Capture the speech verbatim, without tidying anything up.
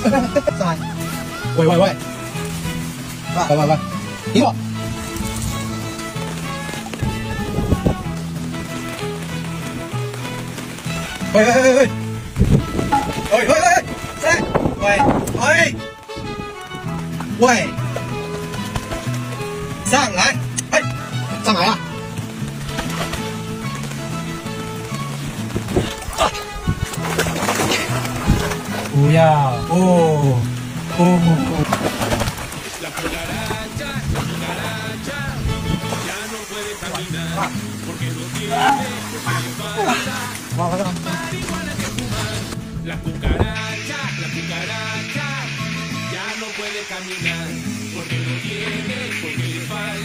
上来，喂喂喂，喂喂喂，停我！喂喂喂喂，喂喂喂，上来，喂喂喂，上来，哎，上来啊！ 不要哦哦哦！哇哇哇！ La cucaracha, la cucaracha, ya no puede caminar, porque no tiene, porque le falta.